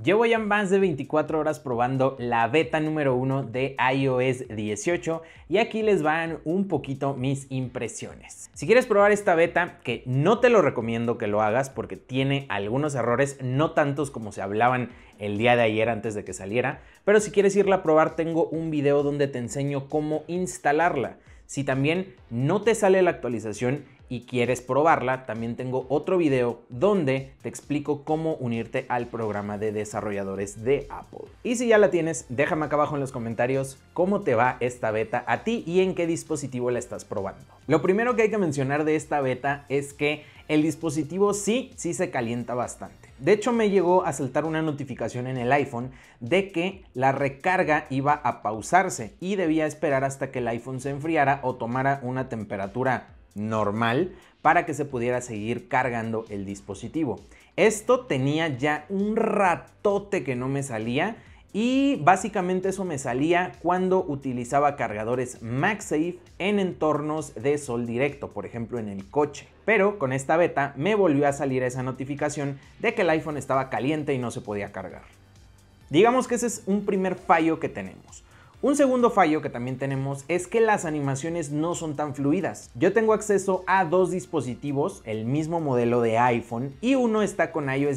Llevo ya más de 24 horas probando la beta número 1 de iOS 18 y aquí les van un poquito mis impresiones. Si quieres probar esta beta, que no te lo recomiendo que lo hagas porque tiene algunos errores, no tantos como se hablaban el día de ayer antes de que saliera, pero si quieres irla a probar tengo un video donde te enseño cómo instalarla. Si también no te sale la actualización y quieres probarla, también tengo otro video donde te explico cómo unirte al programa de desarrolladores de Apple. Y si ya la tienes, déjame acá abajo en los comentarios cómo te va esta beta a ti y en qué dispositivo la estás probando. Lo primero que hay que mencionar de esta beta es que el dispositivo sí se calienta bastante. De hecho, me llegó a saltar una notificación en el iPhone de que la recarga iba a pausarse y debía esperar hasta que el iPhone se enfriara o tomara una temperatura normal para que se pudiera seguir cargando el dispositivo. Esto tenía ya un ratote que no me salía y básicamente eso me salía cuando utilizaba cargadores MagSafe en entornos de sol directo, por ejemplo en el coche. Pero con esta beta me volvió a salir esa notificación de que el iPhone estaba caliente y no se podía cargar. Digamos que ese es un primer fallo que tenemos. Un segundo fallo que también tenemos es que las animaciones no son tan fluidas. Yo tengo acceso a dos dispositivos, el mismo modelo de iPhone, y uno está con iOS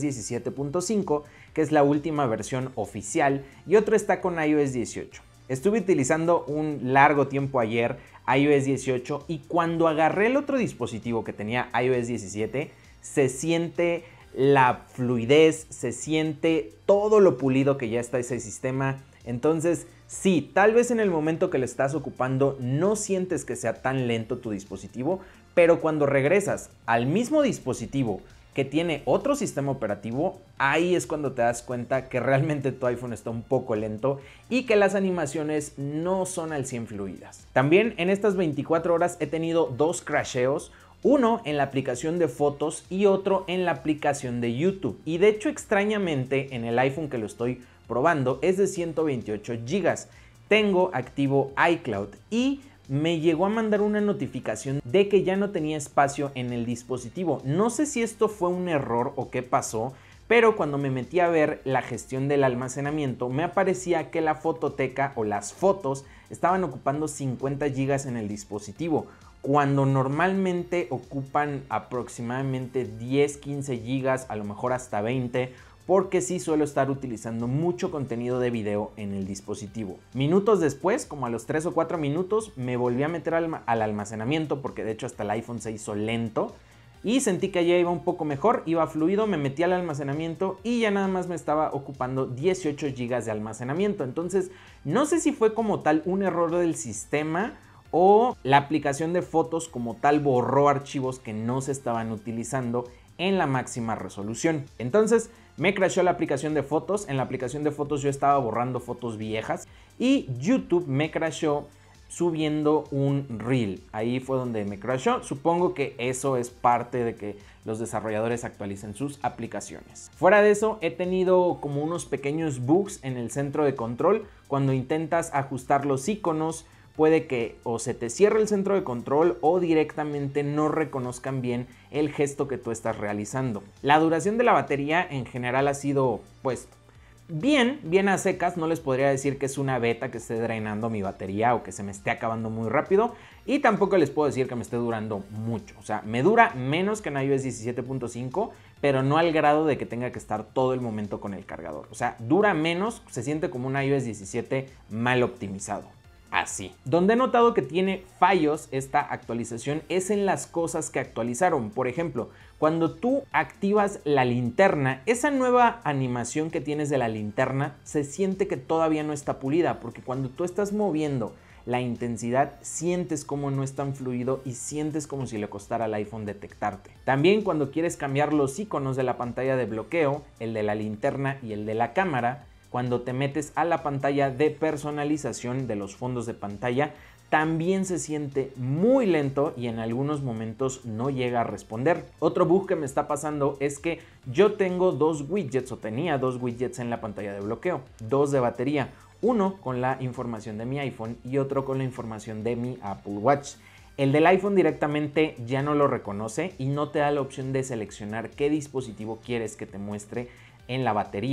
17.5, que es la última versión oficial, y otro está con iOS 18. Estuve utilizando un largo tiempo ayer iOS 18 y cuando agarré el otro dispositivo que tenía iOS 17, se siente la fluidez, se siente todo lo pulido que ya está ese sistema. Entonces, sí, tal vez en el momento que lo estás ocupando no sientes que sea tan lento tu dispositivo, pero cuando regresas al mismo dispositivo que tiene otro sistema operativo, ahí es cuando te das cuenta que realmente tu iPhone está un poco lento y que las animaciones no son al 100 fluidas. También en estas 24 horas he tenido dos crasheos, uno en la aplicación de fotos y otro en la aplicación de YouTube. Y de hecho, extrañamente, en el iPhone que lo estoy probando es de 128 GB. Tengo activo iCloud y me llegó a mandar una notificación de que ya no tenía espacio en el dispositivo. No sé si esto fue un error o qué pasó, pero cuando me metí a ver la gestión del almacenamiento me aparecía que la fototeca o las fotos estaban ocupando 50 GB en el dispositivo, cuando normalmente ocupan aproximadamente 10-15 GB, a lo mejor hasta 20, porque sí suelo estar utilizando mucho contenido de video en el dispositivo. Minutos después, como a los 3 o 4 minutos, me volví a meter al almacenamiento, porque de hecho hasta el iPhone se hizo lento, y sentí que ya iba un poco mejor, iba fluido, me metí al almacenamiento y ya nada más me estaba ocupando 18 GB de almacenamiento. Entonces, no sé si fue como tal un error del sistema o la aplicación de fotos como tal borró archivos que no se estaban utilizando en la máxima resolución. Entonces me crashó la aplicación de fotos. En la aplicación de fotos yo estaba borrando fotos viejas y YouTube me crashó subiendo un reel. Ahí fue donde me crashó. Supongo que eso es parte de que los desarrolladores actualicen sus aplicaciones. Fuera de eso, he tenido como unos pequeños bugs en el centro de control. Cuando intentas ajustar los iconos, puede que o se te cierre el centro de control o directamente no reconozcan bien el gesto que tú estás realizando. La duración de la batería en general ha sido pues bien a secas. No les podría decir que es una beta que esté drenando mi batería o que se me esté acabando muy rápido, y tampoco les puedo decir que me esté durando mucho. O sea, me dura menos que en iOS 17.5, pero no al grado de que tenga que estar todo el momento con el cargador. O sea, dura menos, se siente como un iOS 17 mal optimizado. Así. Donde he notado que tiene fallos esta actualización es en las cosas que actualizaron. Por ejemplo, cuando tú activas la linterna, esa nueva animación que tienes de la linterna se siente que todavía no está pulida, porque cuando tú estás moviendo la intensidad sientes como no es tan fluido y sientes como si le costara al iPhone detectarte. También cuando quieres cambiar los iconos de la pantalla de bloqueo, el de la linterna y el de la cámara, cuando te metes a la pantalla de personalización de los fondos de pantalla, también se siente muy lento y en algunos momentos no llega a responder. Otro bug que me está pasando es que yo tengo dos widgets o tenía dos widgets en la pantalla de bloqueo, dos de batería, uno con la información de mi iPhone y otro con la información de mi Apple Watch. El del iPhone directamente ya no lo reconoce y no te da la opción de seleccionar qué dispositivo quieres que te muestre en la batería.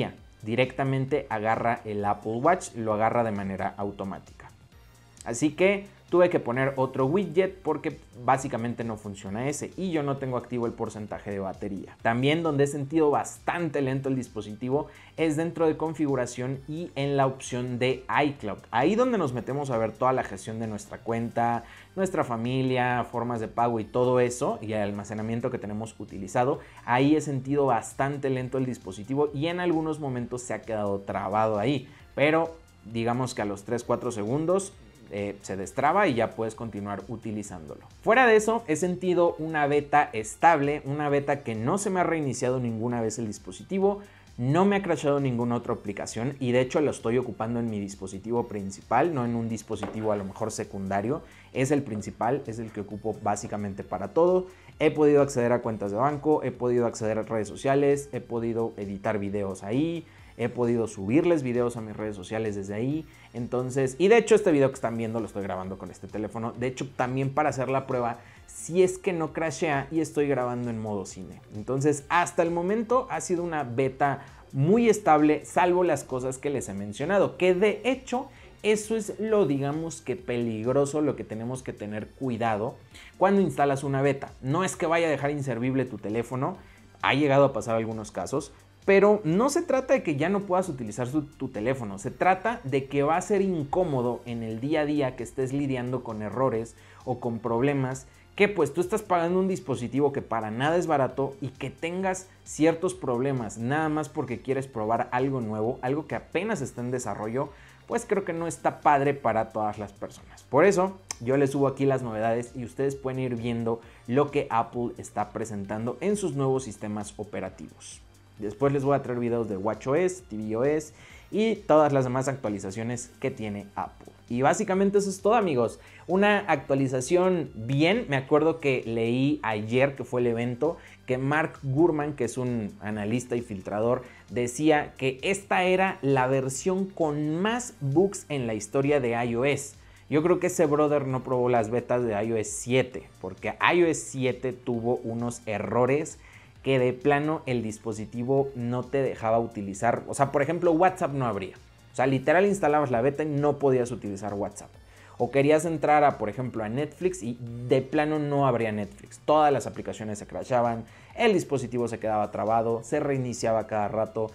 directamente agarra el Apple Watch, lo agarra de manera automática. Así que tuve que poner otro widget porque básicamente no funciona ese y yo no tengo activo el porcentaje de batería. También donde he sentido bastante lento el dispositivo es dentro de configuración y en la opción de iCloud. Ahí donde nos metemos a ver toda la gestión de nuestra cuenta, nuestra familia, formas de pago y todo eso y el almacenamiento que tenemos utilizado. Ahí he sentido bastante lento el dispositivo y en algunos momentos se ha quedado trabado ahí. Pero digamos que a los 3-4 segundos se destraba y ya puedes continuar utilizándolo. Fuera de eso, he sentido una beta estable, una beta que no se me ha reiniciado ninguna vez el dispositivo, no me ha crashado ninguna otra aplicación y de hecho lo estoy ocupando en mi dispositivo principal, no en un dispositivo a lo mejor secundario, es el principal, es el que ocupo básicamente para todo. He podido acceder a cuentas de banco, he podido acceder a redes sociales, he podido editar videos ahí, he podido subirles videos a mis redes sociales desde ahí. Entonces, y de hecho este video que están viendo lo estoy grabando con este teléfono. De hecho, también para hacer la prueba, si es que no crashea y estoy grabando en modo cine. Entonces, hasta el momento ha sido una beta muy estable, salvo las cosas que les he mencionado, que de hecho eso es lo, digamos que peligroso, lo que tenemos que tener cuidado cuando instalas una beta. No es que vaya a dejar inservible tu teléfono, ha llegado a pasar algunos casos, pero no se trata de que ya no puedas utilizar tu teléfono, se trata de que va a ser incómodo en el día a día que estés lidiando con errores o con problemas, que pues tú estás pagando un dispositivo que para nada es barato y que tengas ciertos problemas nada más porque quieres probar algo nuevo, algo que apenas está en desarrollo, pues creo que no está padre para todas las personas. Por eso yo les subo aquí las novedades y ustedes pueden ir viendo lo que Apple está presentando en sus nuevos sistemas operativos. Después les voy a traer videos de watchOS, tvOS y todas las demás actualizaciones que tiene Apple. Y básicamente eso es todo, amigos. Una actualización bien. Me acuerdo que leí ayer, que fue el evento, que Mark Gurman, que es un analista y filtrador, decía que esta era la versión con más bugs en la historia de iOS. Yo creo que ese brother no probó las betas de iOS 7, porque iOS 7 tuvo unos errores que de plano el dispositivo no te dejaba utilizar. O sea, por ejemplo, WhatsApp no abría. O sea, literal instalabas la beta y no podías utilizar WhatsApp. O querías entrar a, por ejemplo, a Netflix y de plano no abría Netflix. Todas las aplicaciones se crashaban, el dispositivo se quedaba trabado, se reiniciaba cada rato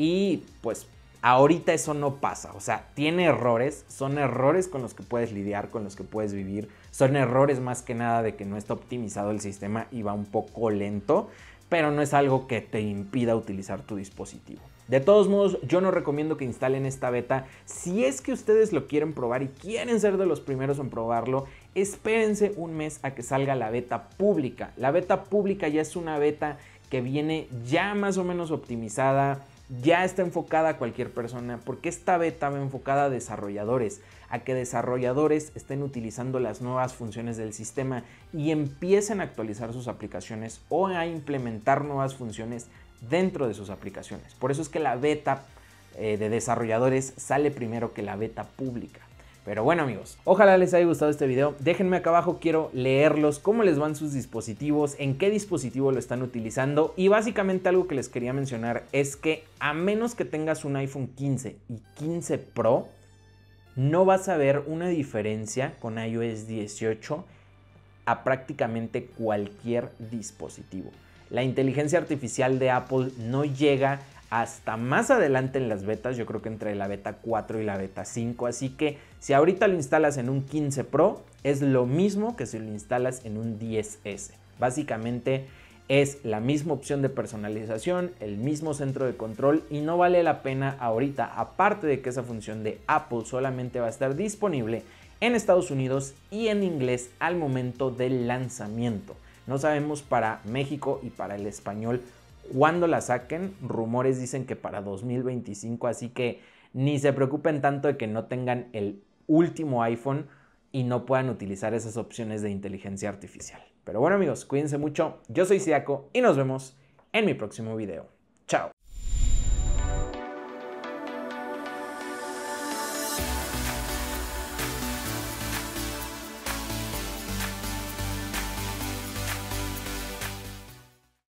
y pues ahorita eso no pasa. O sea, tiene errores, son errores con los que puedes lidiar, con los que puedes vivir. Son errores más que nada de que no está optimizado el sistema y va un poco lento, pero no es algo que te impida utilizar tu dispositivo. De todos modos, yo no recomiendo que instalen esta beta. Si es que ustedes lo quieren probar y quieren ser de los primeros en probarlo, espérense un mes a que salga la beta pública. La beta pública ya es una beta que viene ya más o menos optimizada, ya está enfocada a cualquier persona, porque esta beta va enfocada a desarrolladores, a que desarrolladores estén utilizando las nuevas funciones del sistema y empiecen a actualizar sus aplicaciones o a implementar nuevas funciones dentro de sus aplicaciones. Por eso es que la beta de desarrolladores sale primero que la beta pública. Pero bueno, amigos, ojalá les haya gustado este video. Déjenme acá abajo, quiero leerlos, cómo les van sus dispositivos, en qué dispositivo lo están utilizando. Y básicamente algo que les quería mencionar es que a menos que tengas un iPhone 15 y 15 Pro, no vas a ver una diferencia con iOS 18 a prácticamente cualquier dispositivo. La inteligencia artificial de Apple no llega hasta más adelante en las betas, yo creo que entre la beta 4 y la beta 5, así que si ahorita lo instalas en un 15 Pro, es lo mismo que si lo instalas en un 10S. Básicamente es la misma opción de personalización, el mismo centro de control y no vale la pena ahorita, aparte de que esa función de Apple solamente va a estar disponible en Estados Unidos y en inglés al momento del lanzamiento. No sabemos para México y para el español cuándo la saquen. Rumores dicen que para 2025, así que ni se preocupen tanto de que no tengan el último iPhone y no puedan utilizar esas opciones de inteligencia artificial. Pero bueno, amigos, cuídense mucho. Yo soy Siako y nos vemos en mi próximo video.